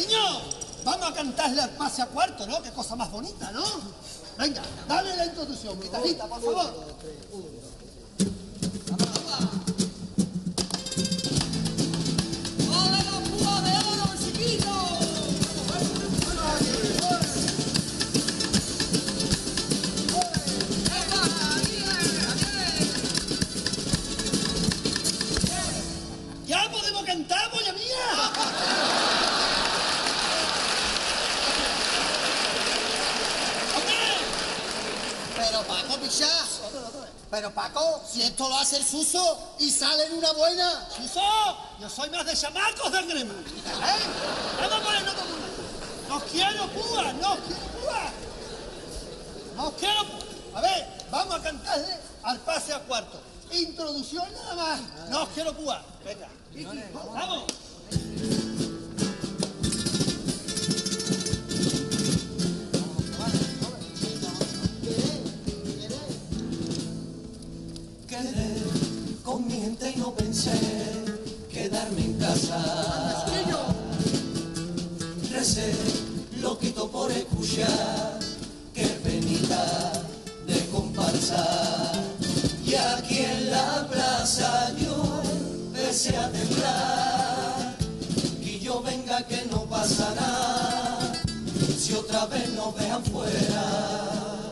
Niño, vamos a cantarle al pase a cuarto, ¿no? Qué cosa más bonita, ¿no? Venga, dale la introducción, guitarrita, por favor. ¡Ole la púa de oro, chiquito! ¡Ya podemos cantar, polla mía! Pero Paco, picha. Pero Paco, si esto lo hace el Suso y sale en una buena. ¡Suso! Yo soy más de chamacos de grema. ¿Eh? Vamos a ponernos como una. ¡No quiero púa! ¡No quiero púa! ¡No quiero púa! A ver, vamos a cantarle al pase a cuarto. Introducción nada más. ¡No quiero púa! Venga. ¡Vamos! Con mi gente y no pensé quedarme en casa. Recé, loquito por escuchar que venida de comparsa. Y aquí en la plaza yo empecé a temblar. Y yo venga que no pasa nada si otra vez nos dejan fuera.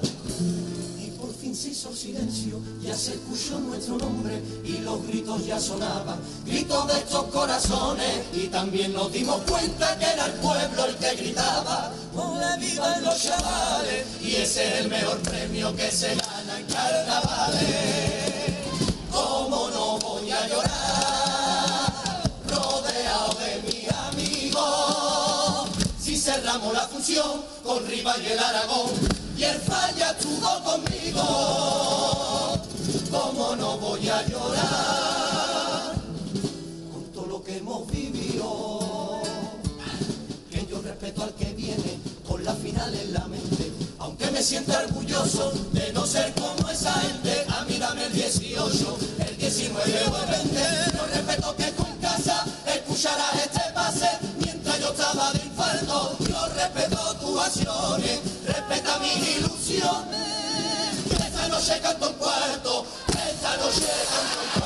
Se hizo silencio, ya se escuchó nuestro nombre y los gritos ya sonaban, gritos de estos corazones, y también nos dimos cuenta que era el pueblo el que gritaba, ¡ole vivan los chavales! Y ese es el mejor premio que se gana en carnavales. ¿Cómo no voy a llorar rodeado de mis amigos si cerramos la función con Rivas y el Aragón? Y el Falla estuvo conmigo, ¿cómo no voy a llorar con todo lo que hemos vivido? Que yo respeto al que viene con la final en la mente, aunque me sienta orgulloso de no ser como esa gente. A mí dame el 18, el 19 o el 20, yo respeto que tú en casa escucharás este pase mientras yo estaba de infarto. Yo respeto tus acciones, respeta mis ilusiones. Esta noche canto un cuarto, esta noche canto un cuarto.